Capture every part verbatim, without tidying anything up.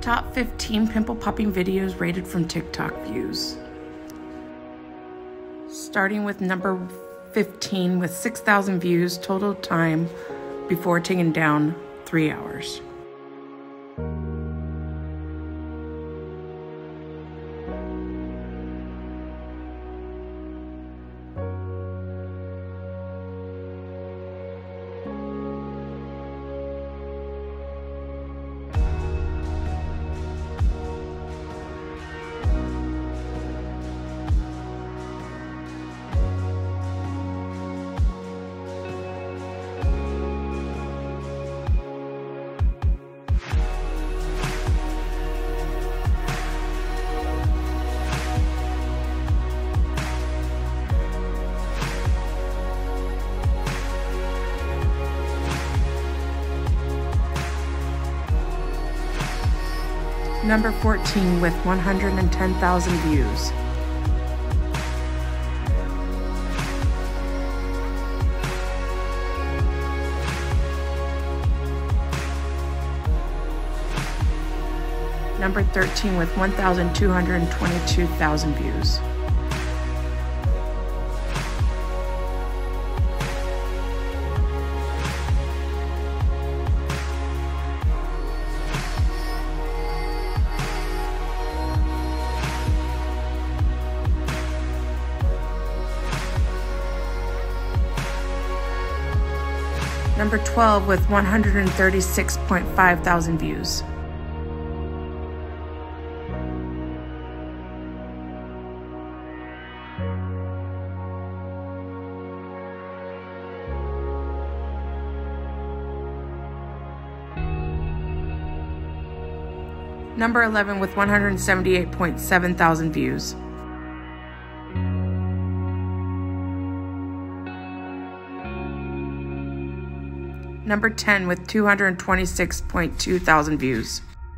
Top fifteen pimple popping videos rated from TikTok views. Starting with number fifteen with six thousand views, total time before taking down three hours. Number fourteen with one hundred ten thousand views. Number thirteen with one thousand two hundred twenty-two thousand views. Number twelve with one hundred thirty-six point five thousand views. Number eleven with one hundred seventy-eight point seven thousand views. Number ten with two hundred twenty-six point two thousand views.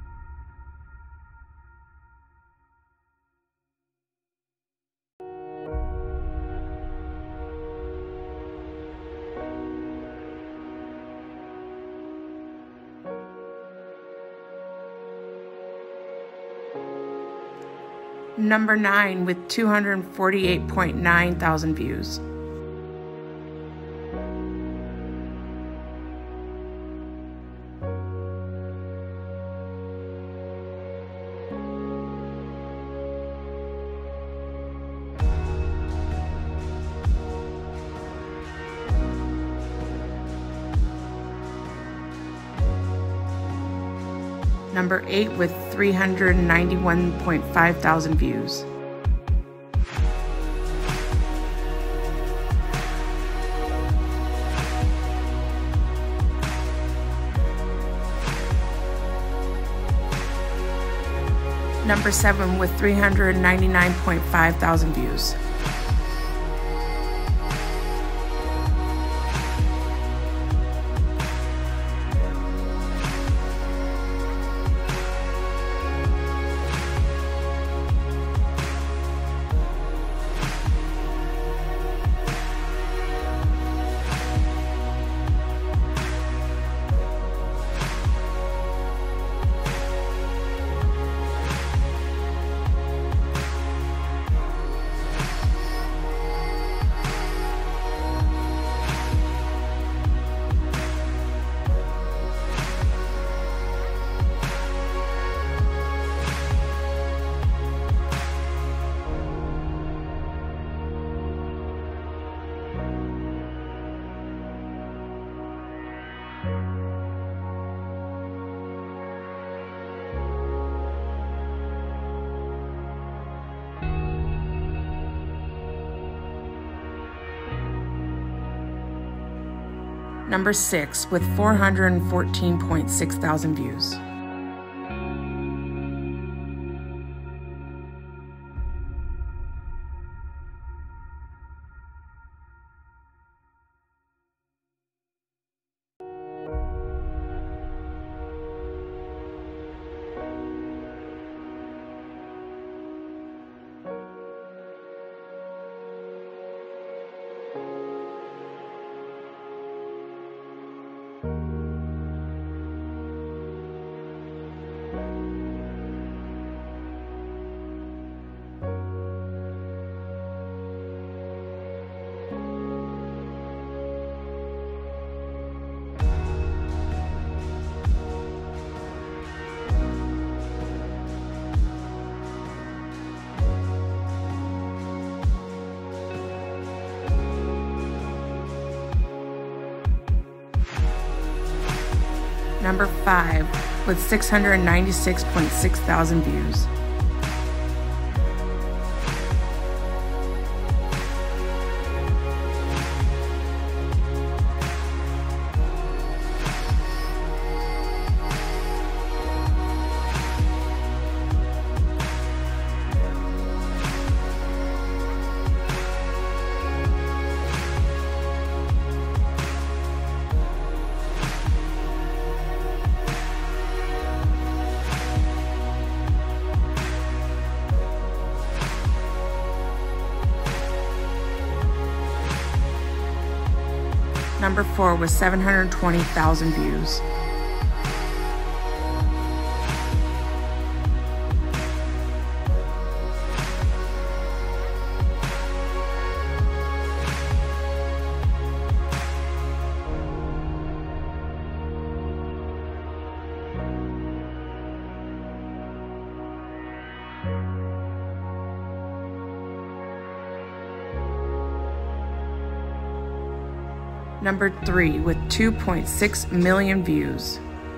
Number nine with two hundred forty-eight point nine thousand views. Number eight with three hundred ninety-one point five thousand views. Number seven with three hundred ninety-nine point five thousand views. Number six with four hundred fourteen point six thousand views. Number five with six hundred ninety-six point six thousand views. Number four with seven hundred twenty thousand views. Number three with two point six million views.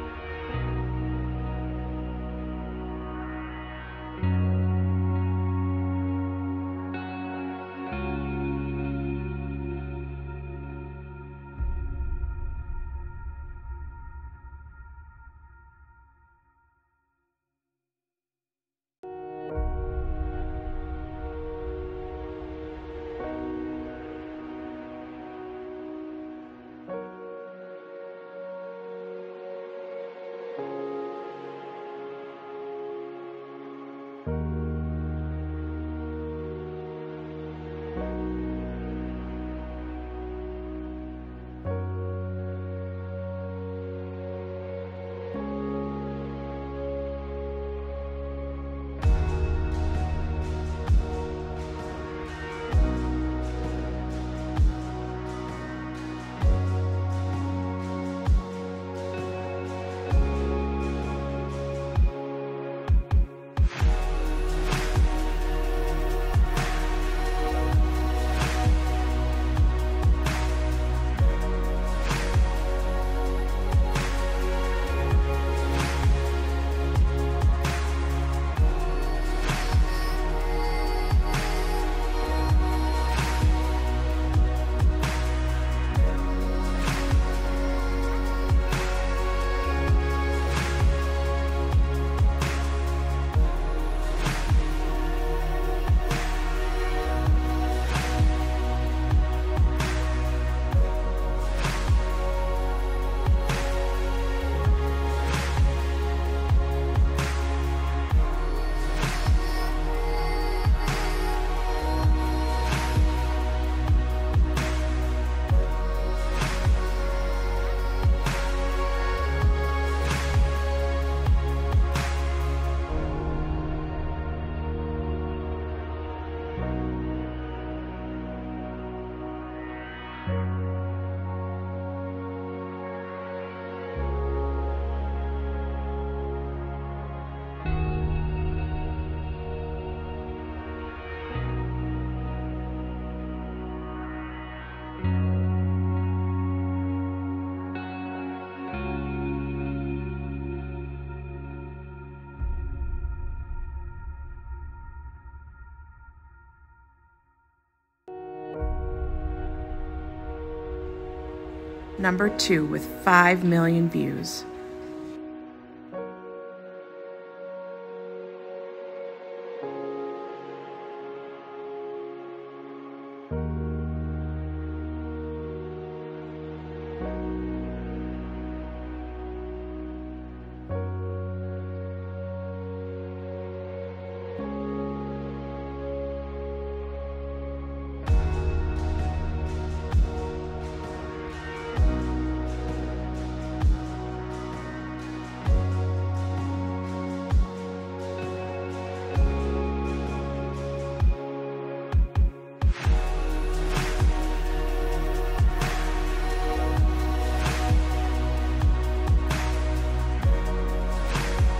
Number two with five million views.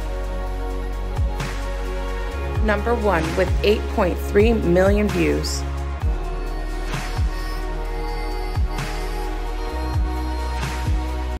Number one with eight point three million views.